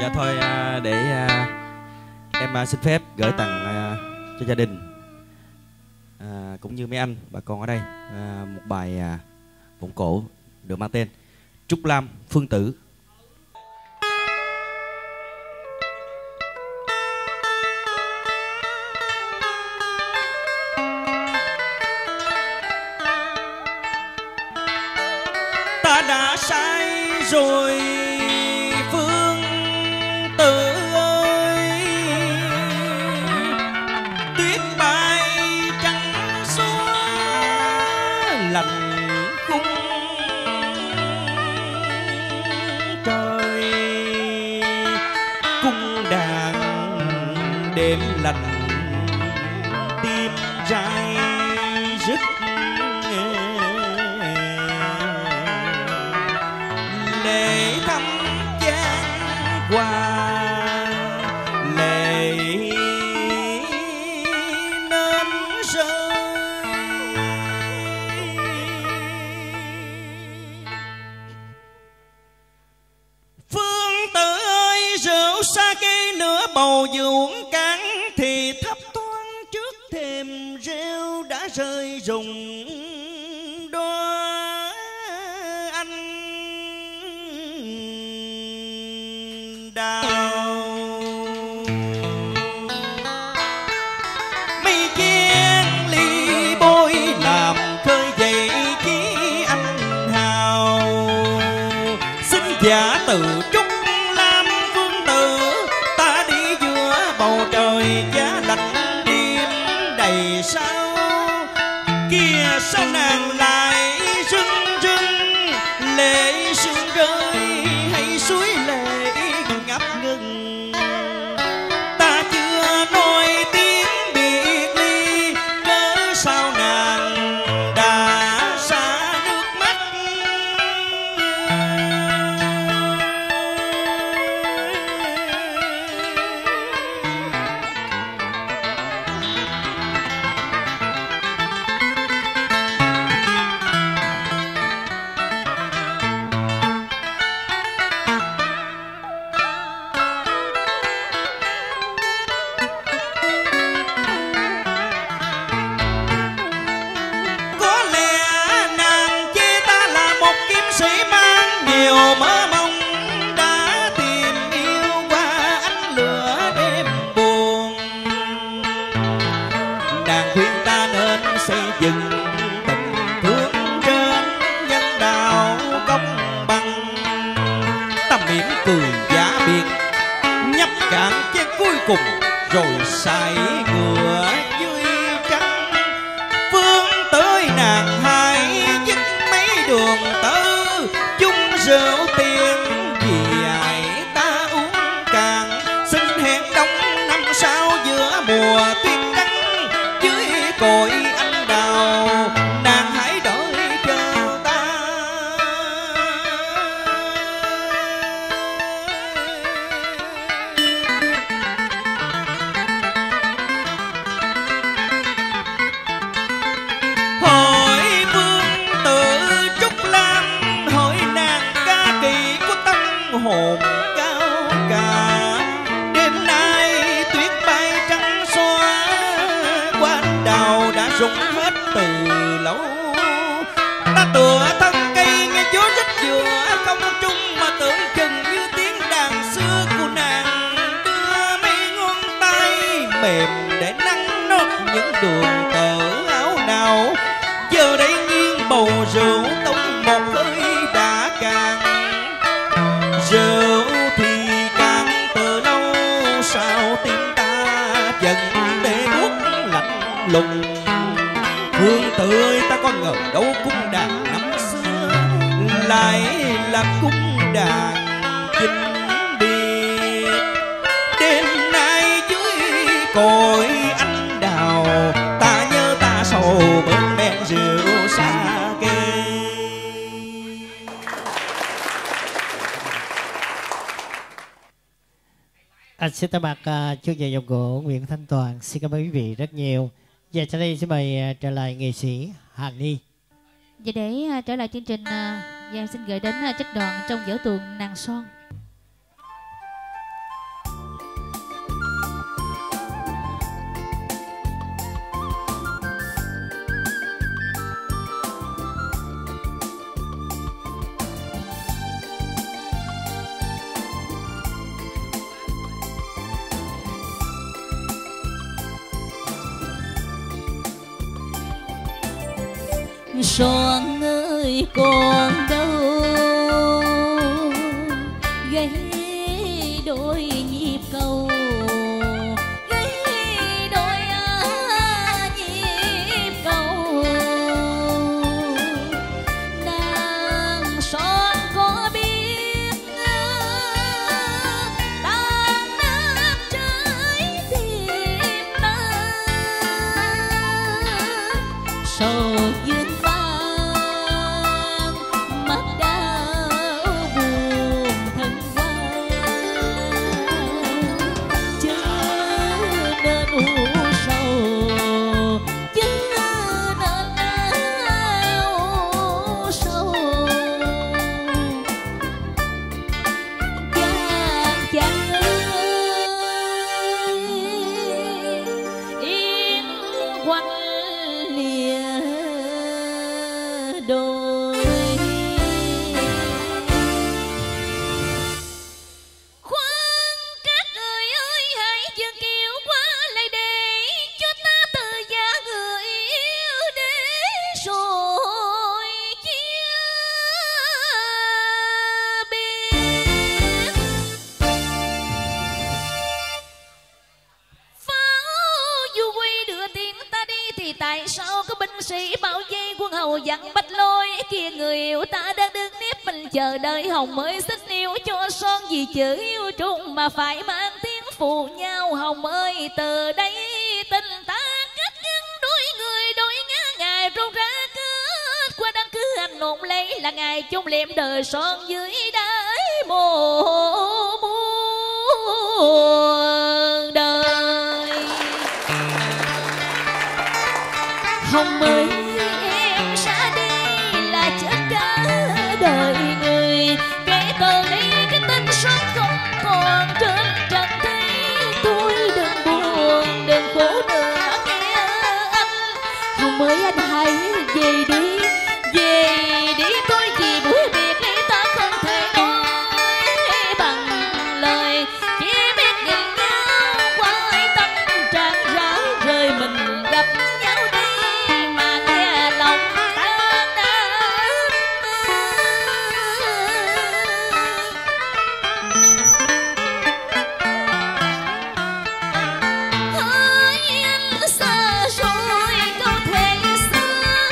Dạ thôi, để em xin phép gửi tặng cho gia đình cũng như mấy anh bà con ở đây một bài vọng cổ được mang tên Trúc Lam Phương Tử. Ta đã sai rồi Phương Tử ơi, tuyết bay trắng xóa lạnh khung trời, cung đàn đêm lạnh tim rai rứt, lệ thăm gian qua lệ nên rơi. Phương Tử ơi, rượu sake nửa bầu vừa uống cạn thì thấp thoáng trước thềm rêu đã rơi rụng đóa anh đào. Mây chen ly bôi làm khơi dậy chí anh hào, xin giả từ Trúc Lam Phương Tử, ta đi giữa bầu trời giá lạnh đêm đầy sao. Kia sao nàng lại rưng rưng lệ sương rơi hay suối lệ ngập ngừng. Ta chưa nói tiếng biệt ly, cớ sao nàng đã xa nước mắt. Có lẽ nàng chê ta là một kiếm sĩ mang nhiều mơ mộng, đã tìm yêu qua ánh lửa đêm buồn. Nàng khuyên ta nên xây dựng tình thương trên nhân đạo công bằng. Ta mỉm cười giả biệt, nhấp cạn chén cuối cùng rồi say ngựa dưới trăng. Phương tới nàng hãy dứt mấy đường tơ, chung rượu tiền vì ai ta uống càng. Xin hẹn đông năm sau giữa mùa tuyết trắng, dưới cội anh đào nàng hãy đợi chờ ta. Hỏi Phương Tử Trúc Lam, hỏi nàng ca kỳ của tâm hồn cao cả. Đêm nay tuyết bay trắng xóa, qua anh đào đã rụng hết từ lâu. Ta tựa thân cây nghe gió rít giữa không trung, mà tưởng chừng như tiếng đàn xưa của nàng đưa mấy ngón tay mềm để nắn nót những đường tờ áo nào. Giờ đây nghiêng bầu rượu tống một hơi đã cạn, rượu thì cạn từ lâu, sao tim ta vẫn để buốt lạnh lùng. Phương Tử ơi, ta có ngờ đâu cung đàn năm xưa lại là cung đàn chinh biệt. Đêm nay dưới cội anh đào, ta nhớ ta sầu bên men rượu sake. Anh xin thay mặt chương trình giọng cổ Nguyễn Thanh Toàn xin cảm ơn quý vị rất nhiều. Giờ sau đây xin mời trở lại nghệ sĩ Hàn Ni. Và để trở lại chương trình, Giang xin gửi đến trích đoạn trong vở tuồng Nàng Son. son ơi còn đâu, gãy đôi nhịp cầu, gãy đôi nhịp cầu. Nàng son có biết tan nát trái tim ta, sầu duyên tan mắt đau buồn thân qua, chớ nên u sầu, chớ nên u sầu. Chàng ơi yên quanh lìa đôi. Khoan các người ơi hãy dừng kiệu qua lại để cho ta từ giá người yêu để rồi chia biệt. Pháo du quy đưa tiếng ta đi thì tại sao có binh sĩ bao vây quân hầu dặn bách lôi kia, người yêu ta đang đứng nếp mình chờ đợi hồng mới xích yêu cho son, vì chữ yêu trung mà phải mang tiếng phụ nhau. Hồng ơi từ đây tình ta kết ngăn, đôi người đôi ngã ngài râu ra kết qua đăng cứ anh nộn lấy là ngày chung liệm đời son dưới đáy mồ muôn đời. Hồng ơi em xa đi là chết cả đời người, kể từ đây cái tên son không còn trên trần thế. Tôi đừng buồn đừng khổ nữa nghe anh, Hồng ơi anh hãy về đi, về đi tôi vì buổi biệt ly ta không thể nói bằng lời, chỉ biết nhìn nhau qua tâm trạng rã rời mình gặp nhau đi mà nghe lòng tan nát. Hỡi anh xa rồi câu thể xa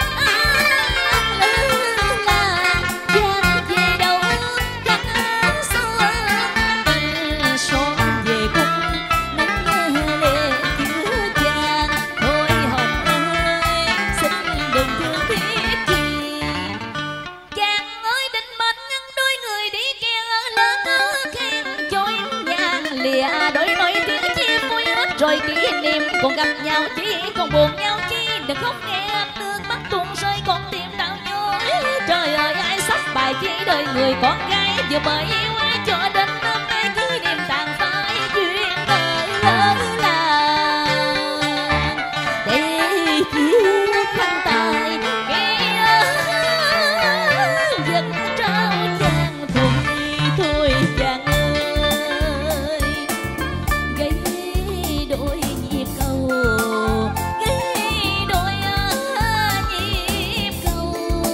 làng gian về đâu cánh xưa tình son về cung nắng lệ chứa chan. Thôi Hồng ơi xin đừng thương tiếc chi, chàng ơi định mệnh ngăn đôi người đi kẻ lớn khen trôi nhàn lìa đôi nỗi tiếng chia vui hết rồi kỷ niệm, còn gặp nhau chỉ còn buồn nhau chi. Đừng khóc nghe nước mắt tuôn rơi con tim đau nhói, trời ơi ai sắp bài chi đời người con gái vừa bởi yêu ai cho đến hôm nay cứ niềm tàn phai duyên đời lỡ làng để chiếc khăn tài kia vẫn trao chàng thôi chàng ơi, gãy đôi nhịp cầu, gãy đôi nhịp cầu.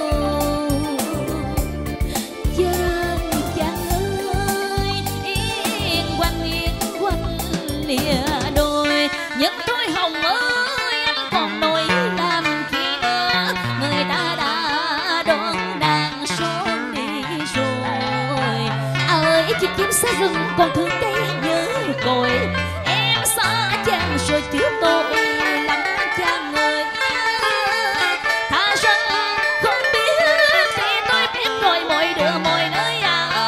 Chàng ơi yên quanh lìa đôi, nhưng thôi Hồng ơi anh còn nỗi làm chi nữa, người ta đã đón nàng son đi rồi. Ơi chiếc kiếm xa rừng còn thương cây nhớ cội, em xa chàng rồi chứ tôi lắm chàng ơi. Thà rằng không biết thì tôi biết rồi mọi đứa mọi nơi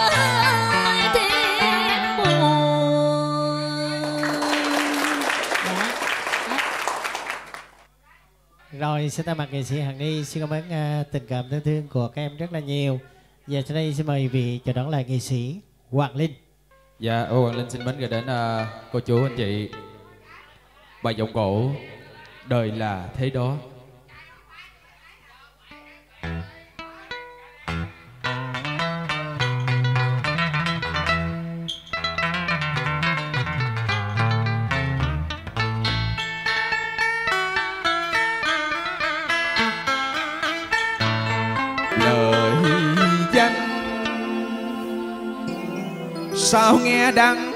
thêm buồn. Rồi xin thay mặt nghệ sĩ Hằng Ni xin cảm ơn tình cảm thân thương của các em rất là nhiều. Giờ sau đây xin mời vị chào đón lại nghệ sĩ Hoàng Linh. Dạ, Hoàng Linh xin mến gửi đến cô chú anh chị bài giọng cổ Đời Là Thế Đó. sao nghe đắng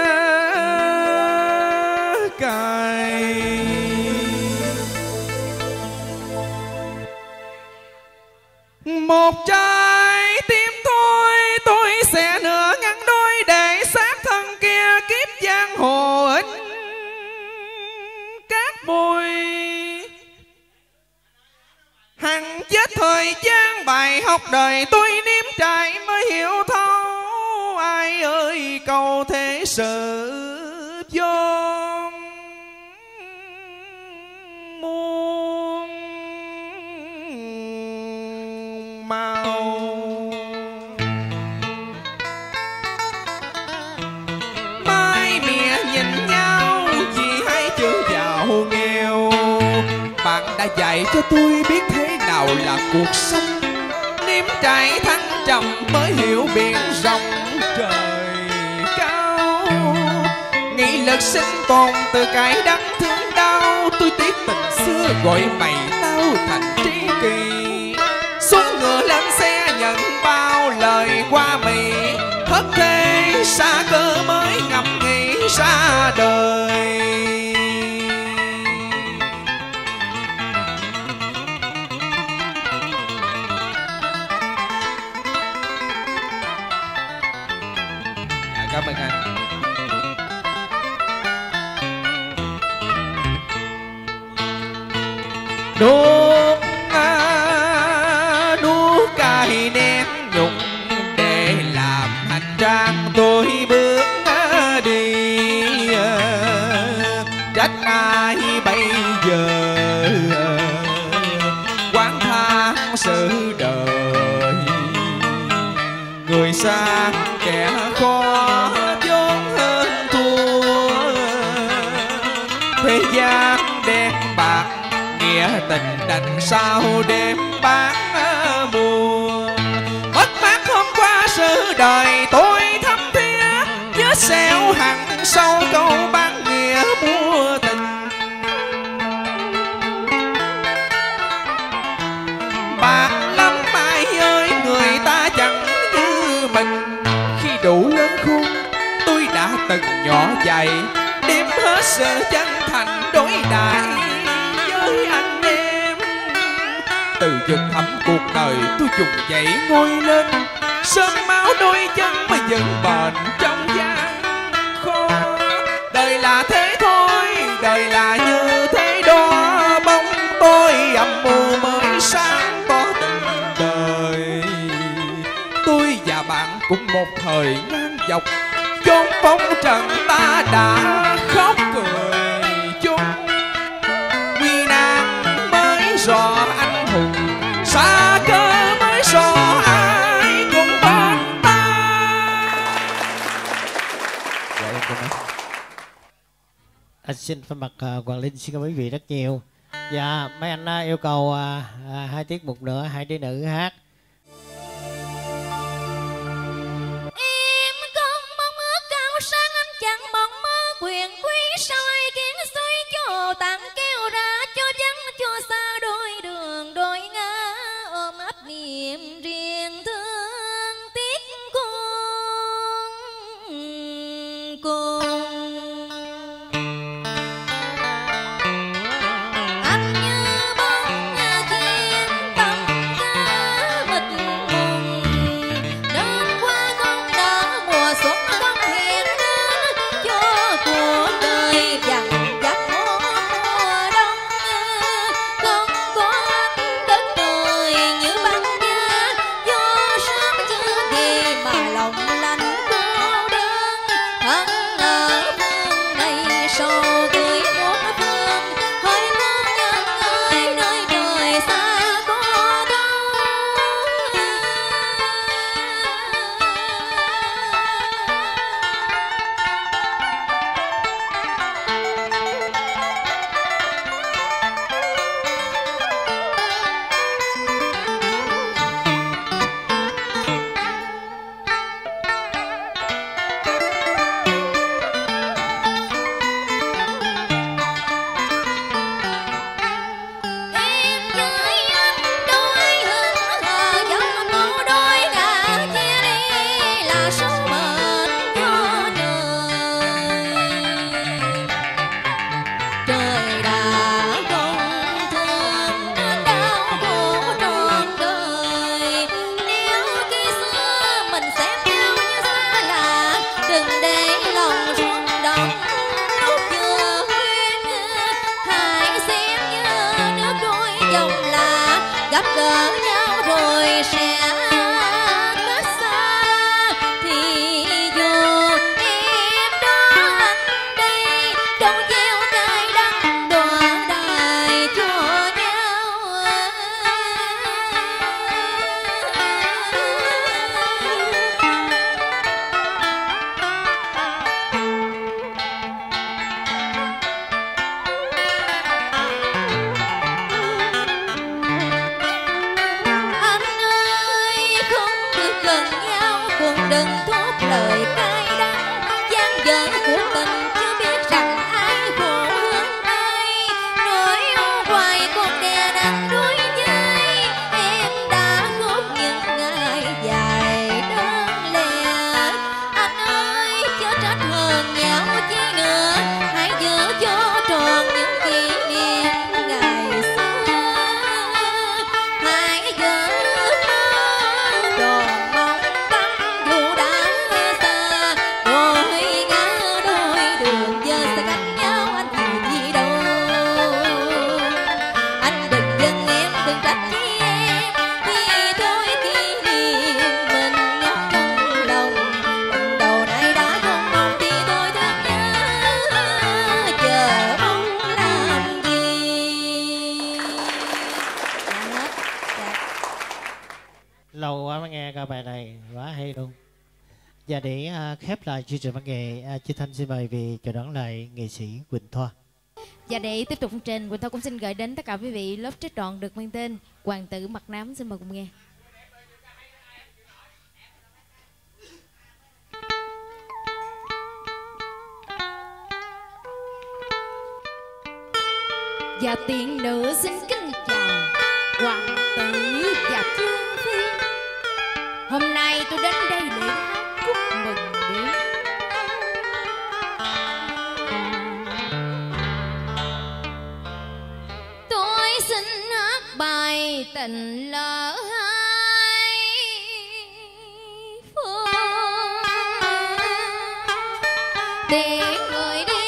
cay. Một trái tim thôi tôi sẽ nửa ngăn đôi để xác thân kia kiếp giang hồ ít cát bụi. Hằng chết thời gian bài học đời tôi nếm trải mới hiểu thấu. Ai ơi cầu thế sự vốn muôn màu. Mai mẹ nhìn nhau vì hai chữ giàu nghèo. Bạn đã dạy cho tôi biết thế nào là cuộc sống. Nếm trải thăng trầm mới hiểu biển rộng trời cao. Nghị lực sinh tồn từ cái đắng thương đau. Tôi tiếc tình xưa gọi mày tao thành tri kỷ. Xuống ngựa lên xe nhận bao lời qua Mỹ. Thất thế xa cơ mới ngẫm nghĩ ra đời. Cảm ơn anh. Nuốt cay nén nhục để làm hành trang tôi bước đi. Trách ai bây giờ quán thang sự đời. Người sang kẻ khó vốn hơn thua. Thế gian đen bạc nghĩa tình đành sao đêm bán mùa. Mất mát hôm qua sự đời tôi thấm thía. Vết xẻo hằn sâu câu bán nghĩa mua tình. Bạc lắm ai ơi người ta chẳng như mình. Khi đủ lớn khôn tôi đã từng nhỏ dày. Đem hết sự chân thành đối đãi với anh em. Từ vực thẳm cuộc đời tôi dùng dậy ngôi lên. Sơn máu đôi chân mà dần bền trong gian khó. Đời là thế thôi, đời là như thế đó. Bóng tôi âm mưu mới sáng tỏ tình đời. Tôi và bạn cũng một thời ngang dọc. Chốn phong trần ta đã khóc cười chung. Nguy nan mới rõ anh hùng. Xa cơ mới rõ ai cũng bên ta. Dạ em cảm ơn. Anh xin thay mặt Hoàng Linh xin cảm ơn quý vị rất nhiều. Dạ mấy anh yêu cầu 2 tiết mục nữa, 2 đứa nữ hát. Em không mong ước cao sang anh chẳng mong mơ quyền quý. Sao ai kiến suy cho tặng kêu ra cho vắng cho xa đôi đường đôi ngã. Ôm ấp niềm riêng thương tiếc cùng. Anh như bóng chim tâm cá mịt mùng. Đêm qua con nở mùa xuân con hiền đến cho cuộc đời dằn vặt mùa đông. Không có đất trời như băng giá. Do sớm chưa gì mà lòng lạnh cô đơn. Thân ở phương này sầu gửi muôn phương. Hỏi muôn nhân ơi nơi trời xa có đâu. để lòng xúc động lúc vừa khuyên hãy xem như nước trôi dòng là gặp gỡ nhau rồi sẽ cách xa thì dù em đó anh đây trong gieo cay đắng đọa đài cho nhau. Anh ơi không được gần nhau cũng đừng thốt lời cay đắng gian dở của tình chưa biết rằng ai khổ hơn ai nỗi u hoài còn đè nặng đôi vai em đã khóc những ngày dài đơn lẻ. Anh ơi chớ trách hơn nhau chi nữa hãy giữ cho tròn những kỷ niệm ngày xưa hãy giữ tròn mong tâm dù đã xa đôi ngã đôi đường giờ sẽ cách nhau anh hiểu gì đâu. Anh đừng giận em đừng trách chi em vì thôi kỷ niệm mình nhắc trong lòng đầu này đã không mong thì tôi thương nhớ chờ mong làm gì. Dạ hết. Dạ. Lâu quá mới nghe ca bài này, quá hay luôn. Và để khép lại chương trình văn nghệ, Chi Thanh xin mời về chào đón lại nghệ sĩ Quỳnh Thoa. Và để tiếp tục chương trình, Quỳnh Thơ cũng xin gửi đến tất cả quý vị lớp trích đoạn được mang tên Hoàng tử Mặt Nám. Xin mời cùng nghe. Và tiện nữ xin kính chào hoàng tử và phương phi. Hôm nay tôi đến đây để hát chúc mừng đêm. Tôi xin hát bài tình lỡ hai phương để người đi